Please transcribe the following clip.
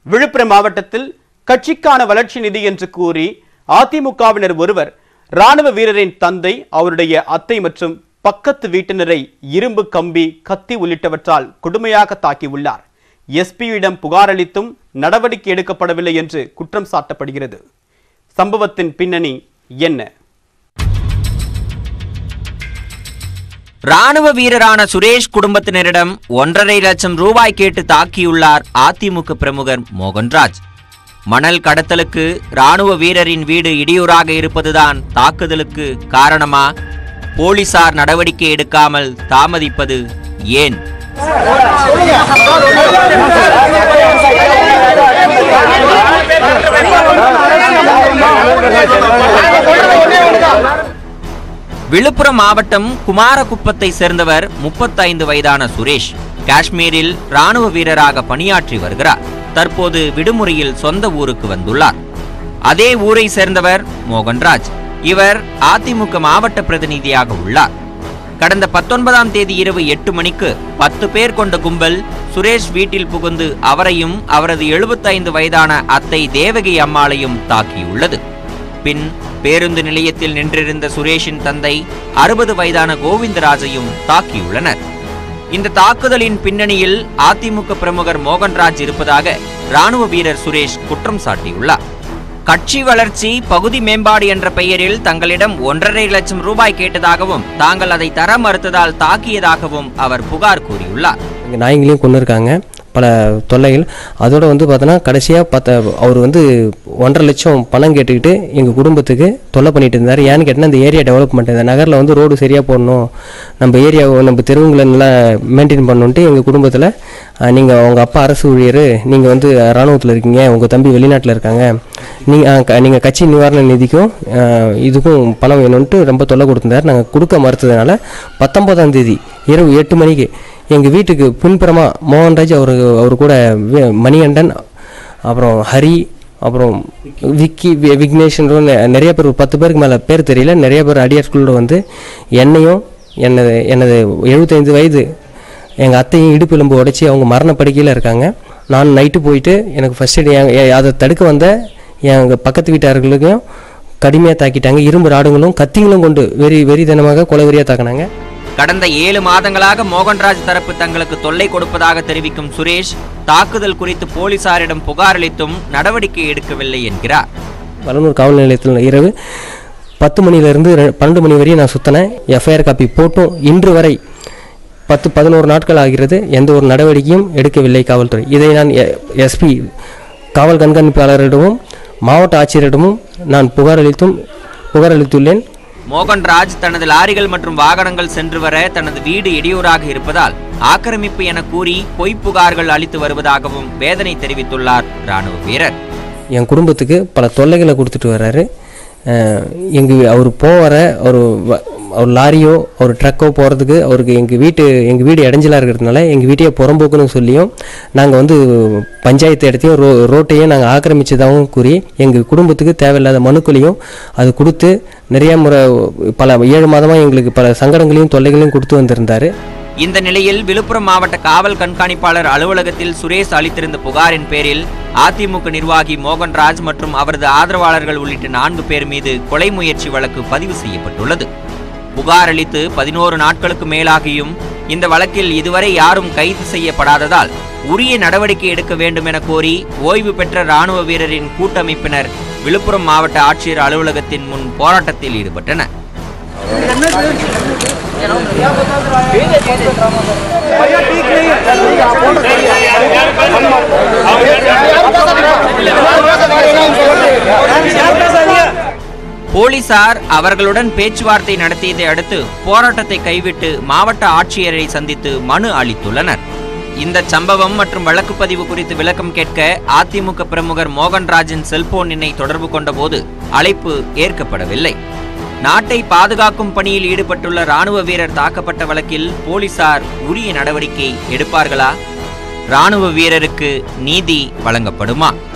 விழுப்புரம் மாவட்டத்தில் கட்சிக்கான வளர்ச்சி நிதி என்று கூறி அதிமுகவினர் ஒருவர் ராணுவ வீரரின் தந்தை, அவருடைய அத்தை மற்றும் பக்கத்து வீட்டினரை இரும்பு கம்பி, கத்தி உள்ளிட்டவற்றால் கொடுமையாக தாக்கியுள்ளார். எஸ்பியிடம் புகார் அளித்தும் நடவடிக்கை எடுக்கப்படவில்லை என்று குற்றம் சாட்டப்படுகிறது. சம்பவத்தின் பின்னணி என்ன? ராணுவ வீரரான சுரேஷ் குடும்பத்தினரிடம் 1.5 லட்சம் ரூபாய் கேட்டு தாக்கியுள்ளார் அதிமுக பிரமுகர் மோகன்ராஜ். மணல் கடத்தலுக்கு ராணுவ வீரரின் வீடு இடையூறாக இருப்பதுதான் தாக்குதலுக்கு காரணமா? போலீசார் நடவடிக்கை எடுக்காமல் தாமதிப்பது ஏன்? விழுப்புரம் மாவட்டம் குமாரகுப்பத்தை சேர்ந்தவர் 35 வயதான சுரேஷ். காஷ்மீரில் ராணுவ வீரராக பணியாற்றி வருகிறார். தற்போது விடுமுறையில் சொந்த ஊருக்கு வந்துள்ளார். அதே ஊரை சேர்ந்தவர் மோகன்ராஜ். இவர் அதிமுக மாவட்ட பிரதிநிதியாக உள்ளார். கடந்த 19ஆம் தேதி இரவு 8 மணிக்கு 10 பேர் கொண்ட கும்பல் சுரேஷ் வீட்டில் புகுந்து அவரையும் அவரது 75 வயதான அத்தை தேவகி அம்மாளையும் தாக்கியுள்ளது. பின் பேருந்து நிலையத்தில் நின்றிருந்த சுரேஷின் தந்தை 60 வயதான கோவிந்தராஜையும் தாக்கியுள்ளனர். இந்த தாக்குதலின் பின்னணியில் அதிமுக பிரமுகர் மோகன்ராஜ் இருப்பதாக ராணுவ வீரர் சுரேஷ் குற்றம் சாட்டியுள்ளார். கட்சி வளர்ச்சி, பகுதி மேம்பாடு என்ற பெயரில் தங்களிடம் 1.5 லட்சம் ரூபாய் கேட்டதாகவும் தாங்கள் அதை தர மறுத்ததால் தாக்கியதாகவும் அவர் புகார் கூறியுள்ளார். நாய்களையும் கொண்டு இருக்காங்க, பல தொல்லைகள். அதோடு பார்த்தோன்னா கடைசியாக அவர் 1.5 லட்சம் பணம் கேட்டுக்கிட்டு எங்கள் குடும்பத்துக்கு தொல்லை பண்ணிட்டு இருந்தார். ஏன்னு கேட்டால் இந்த ஏரியா டெவலப்மெண்ட், இந்த நகரில் ரோடு சரியாக போடணும், நம்ம ஏரியாவை நம்ம தெருவுங்களை நல்லா மெயின்டைன் பண்ணணுன்ட்டு எங்கள் குடும்பத்தில் நீங்கள் உங்கள் அப்பா அரசு ஊழியர், நீங்கள் இராணுவத்தில் இருக்கீங்க, உங்கள் தம்பி வெளிநாட்டில் இருக்காங்க, நீங்கள் கட்சி நிவாரண நிதிக்கும் இதுக்கும் பணம் வேணும்ன்ட்டு ரொம்ப தொல்லை கொடுத்துருந்தார். நாங்கள் கொடுக்க மறுத்ததுனால 19ஆம் தேதி இரவு 8 மணிக்கு எங்கள் வீட்டுக்கு பின்புறமாக மோகன்ராஜ், அவர் கூட மணிகண்டன், அப்புறம் ஹரி, அப்புறம் விக்னேஷன், நிறைய பேர், 10 பேருக்கு மேலே பேர் தெரியல, நிறைய பேர் அடியாட்களோடு என்னையும் எனது 75 வயது எங்கள் அத்தையும் இடுப்பு எலும்பு உடைச்சி அவங்க மரணப்படுக்கையில் இருக்காங்க. நான் நைட்டு போயிட்டு எனக்கு ஃபர்ஸ்ட் எய்டு அதை தடுக்க வந்த எங்கள் பக்கத்து வீட்டார்களுக்கும் கடுமையாக தாக்கிட்டாங்க. இரும்பு ராடுங்களும் கத்திங்களும் கொண்டு வெறிதனமாக கொலைவெறியாக தாக்கினாங்க. கடந்த 7 மாதங்களாக மோகன்ராஜ் தரப்பு தங்களுக்கு தொல்லை கொடுப்பதாக தெரிவிக்கும் சுரேஷ், தாக்குதல் குறித்து போலீசாரிடம் புகார் அளித்தும் நடவடிக்கை எடுக்கவில்லை என்கிறார். வளனூர் காவல் நிலையத்தில் இரவு 10 மணியிலிருந்து 12 மணி வரையும் நான் சுற்றினேன். எஃப்ஐஆர் காப்பி போட்டும் இன்று வரை 10-11 நாட்கள் ஆகிறது. எந்த ஒரு நடவடிக்கையும் எடுக்கவில்லை காவல்துறை. இதை நான் எஸ்பி காவல் கண்காணிப்பாளரிடமும் மாவட்ட ஆட்சியரிடமும் நான் புகார் அளித்துள்ளேன். மோகன்ராஜ் தனது லாரிகள் மற்றும் வாகனங்கள் சென்று வர தனது வீடு இடையூறாக இருப்பதால் ஆக்கிரமிப்பு என கூறி பொய் புகார்கள் அளித்து வருவதாகவும் வேதனை தெரிவித்துள்ளார் ராணுவ வீரர். என் குடும்பத்துக்கு பல தொல்லைகளை கொடுத்துட்டு வர்றாரு. அவர் போகிற அவர் லாரியோ ஒரு ட்ரக்கோ போகிறதுக்கு அவருக்கு எங்கள் வீடு இடைஞ்சலாக இருக்கிறதுனால எங்கள் வீட்டையே புறம்போக்குன்னு சொல்லியும் நாங்கள் பஞ்சாயத்து இடத்தையும் ரோட்டையும் நாங்கள் ஆக்கிரமிச்சதாகவும் கூறி எங்கள் குடும்பத்துக்கு தேவையில்லாத மனுக்களையும் அது கொடுத்து நிறைய முறை பல 7 மாதமாக எங்களுக்கு பல சங்கடங்களையும் தொல்லைகளையும் கொடுத்து வந்திருந்தார். இந்த நிலையில் விழுப்புரம் மாவட்ட காவல் கண்காணிப்பாளர் அலுவலகத்தில் சுரேஷ் அளித்திருந்த புகாரின் பேரில் அதிமுக நிர்வாகி மோகன்ராஜ் மற்றும் அவரது ஆதரவாளர்கள் உள்ளிட்ட 4 பேர் மீது கொலை முயற்சி வழக்கு பதிவு செய்யப்பட்டுள்ளது. புகார் அளித்து 11 நாட்களுக்கு மேலாகியும் இந்த வழக்கில் இதுவரை யாரும் கைது செய்யப்படாததால் உரிய நடவடிக்கை எடுக்க வேண்டும் என கோரி ஓய்வு பெற்ற ராணுவ வீரரின் கூட்டமைப்பினர் விழுப்புரம் மாவட்ட ஆட்சியர் அலுவலகத்தின் முன் போராட்டத்தில் ஈடுபட்டனர். போலீசார் அவர்களுடன் பேச்சுவார்த்தை நடத்தியதை அடுத்து போராட்டத்தை கைவிட்டு மாவட்ட ஆட்சியரை சந்தித்து மனு அளித்துள்ளனர். இந்த சம்பவம் மற்றும் வழக்கு பதிவு குறித்து விளக்கம் கேட்க அதிமுக பிரமுகர் மோகன்ராஜின் செல்போன் எண்ணை தொடர்பு கொண்டபோது அழைப்பு ஏற்கப்படவில்லை. நாட்டை பாதுகாக்கும் பணியில் ஈடுபட்டுள்ள ராணுவ வீரர் தாக்கப்பட்ட வழக்கில் போலீசார் உரிய நடவடிக்கை எடுப்பார்களா? ராணுவ வீரருக்கு நீதி வழங்கப்படுமா?